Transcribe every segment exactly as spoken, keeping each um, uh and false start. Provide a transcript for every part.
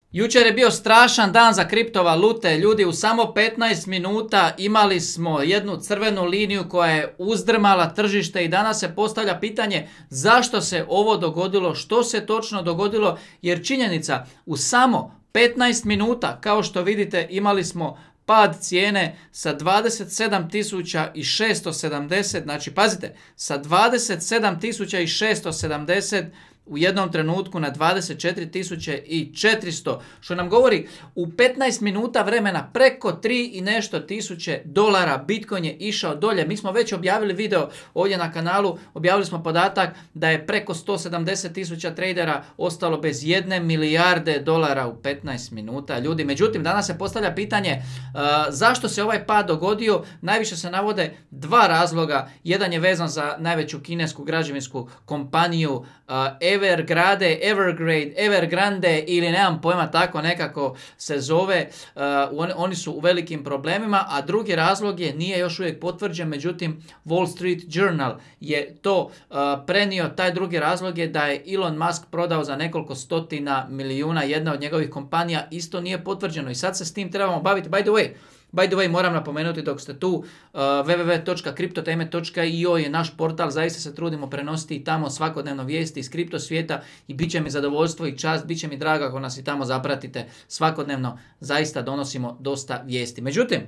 Jučer je bio strašan dan za kriptovalute, ljudi, u samo petnaest minuta imali smo jednu crvenu liniju koja je uzdrmala tržište i danas se postavlja pitanje zašto se ovo dogodilo, što se točno dogodilo, jer činjenica u samo petnaest minuta, kao što vidite, imali smo pad cijene sa dvadeset sedam tisuća šesto sedamdeset, znači pazite, sa dvadeset sedam tisuća šesto sedamdeset u jednom trenutku na dvadeset četiri tisuće četiristo, što nam govori u petnaest minuta vremena preko tri i nešto tisuće dolara Bitcoin je išao dolje. Mi smo već objavili video ovdje na kanalu, objavili smo podatak da je preko sto sedamdeset tisuća tradera ostalo bez jedne milijarde dolara u petnaest minuta, ljudi. Međutim, danas se postavlja pitanje uh, zašto se ovaj pad dogodio. Najviše se navode dva razloga. Jedan je vezan za najveću kinesku građevinsku kompaniju uh, Evergrande, Evergrade, Evergrande ili nemam pojma, tako nekako se zove. Uh, on, oni su u velikim problemima, a drugi razlog je, nije još uvijek potvrđen, međutim Wall Street Journal je to uh, prenio. Taj drugi razlog je da je Elon Musk prodao za nekoliko stotina milijuna jedna od njegovih kompanija, isto nije potvrđeno i sad se s tim trebamo baviti. By the way, By the way, moram napomenuti dok ste tu, uh, w w w točka kriptoteme točka i o je naš portal, zaista se trudimo prenositi i tamo svakodnevno vijesti iz kripto svijeta i bit će mi zadovoljstvo i čast, bit će mi drago ako nas i tamo zapratite svakodnevno, zaista donosimo dosta vijesti. Međutim,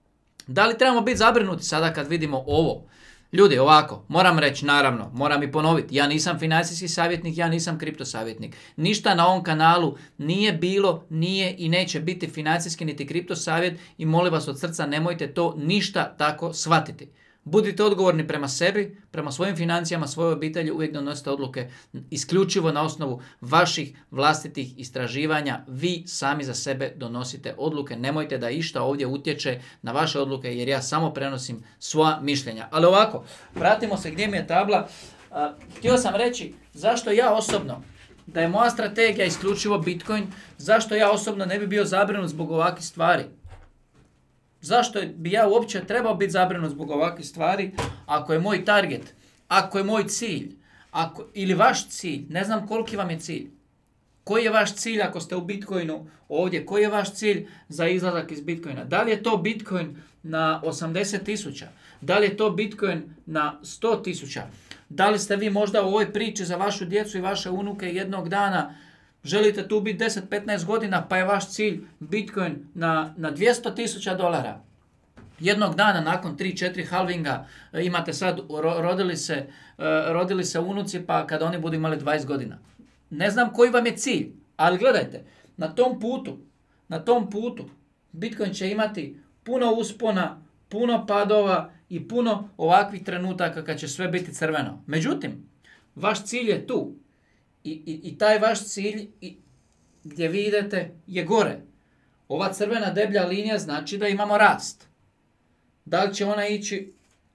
da li trebamo biti zabrinuti sada kad vidimo ovo? Ljudi, ovako, moram reći, naravno, moram i ponoviti, ja nisam financijski savjetnik, ja nisam kripto savjetnik. Ništa na ovom kanalu nije bilo, nije i neće biti financijski niti kripto savjet i molim vas od srca nemojte to ništa tako shvatiti. Budite odgovorni prema sebi, prema svojim financijama, svojoj obitelji, uvijek donosite odluke isključivo na osnovu vaših vlastitih istraživanja. Vi sami za sebe donosite odluke, nemojte da išta ovdje utječe na vaše odluke jer ja samo prenosim svoja mišljenja. Ali ovako, vratimo se gdje mi je tabla. Uh, htio sam reći zašto ja osobno, da je moja strategija isključivo Bitcoin, zašto ja osobno ne bi bio zabrinut zbog ovakvih stvari. Zašto bi ja uopće trebao biti zabrinut zbog ovakvih stvari ako je moj target, ako je moj cilj, ako, ili vaš cilj, ne znam koliki vam je cilj. Koji je vaš cilj ako ste u Bitcoinu ovdje? Koji je vaš cilj za izlazak iz Bitcoina? Da li je to Bitcoin na osamdeset tisuća? Da li je to Bitcoin na sto tisuća? Da li ste vi možda u ovoj priči za vašu djecu i vaše unuke jednog dana želite tu biti deset do petnaest godina pa je vaš cilj Bitcoin na, na dvjesto tisuća dolara? Jednog dana nakon tri četiri halvinga imate sad, rodili se, rodili se unuci pa kada oni budu imali dvadeset godina. Ne znam koji vam je cilj, ali gledajte, na tom putu, na tom putu Bitcoin će imati puno uspona, puno padova i puno ovakvih trenutaka kad će sve biti crveno. Međutim, vaš cilj je tu. I, i, I taj vaš cilj i, gdje vi idete je gore. Ova crvena deblja linija znači da imamo rast. Da li će ona ići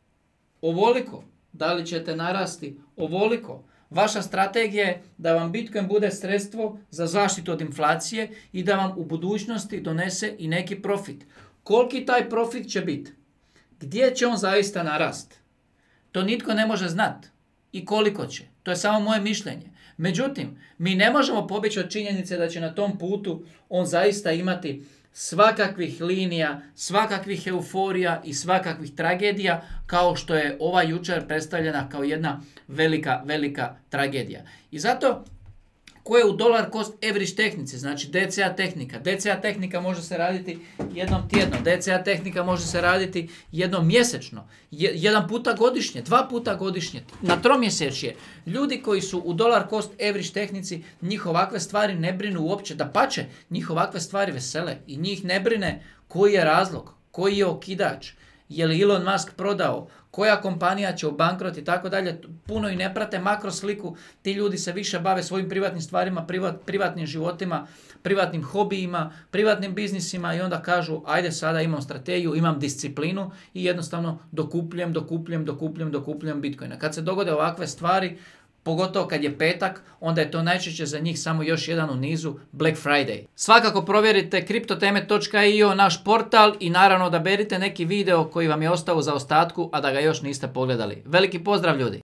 ovoliko? Da li ćete narasti ovoliko? Vaša strategija je da vam Bitcoin bude sredstvo za zaštitu od inflacije i da vam u budućnosti donese i neki profit. Koliki taj profit će biti? Gdje će on zaista narasti? To nitko ne može znati. I koliko će? To je samo moje mišljenje. Međutim, mi ne možemo pobjeći od činjenice da će na tom putu on zaista imati svakakvih linija, svakakvih euforija i svakakvih tragedija, kao što je ova jučer predstavljena kao jedna velika, velika tragedija. I zato, ko je u dollar cost average tehnici, znači D C A tehnika. D C A tehnika može se raditi jednom tjedno, D C A tehnika može se raditi jednom mjesečno, jedan puta godišnje, dva puta godišnje, na tromjesečje. Ljudi koji su u dollar cost average tehnici, njih ovakve stvari ne brinu uopće, dapače, njih ovakve stvari vesele i njih ne brine koji je razlog, koji je okidač, je li Elon Musk prodao, koja kompanija će u bankrot i tako dalje, puno i ne prate makro sliku, ti ljudi se više bave svojim privatnim stvarima, privat, privatnim životima, privatnim hobijima, privatnim biznisima i onda kažu ajde sada imam strategiju, imam disciplinu i jednostavno dokupljujem, dokupljujem, dokupljujem, dokupljujem Bitcoina. Kad se dogode ovakve stvari, pogotovo kad je petak, onda je to najčešće za njih samo još jedan u nizu Black Friday. Svakako provjerite kriptoteme točka i o, naš portal, i naravno odaberite neki video koji vam je ostao u zaostatku, a da ga još niste pogledali. Veliki pozdrav, ljudi!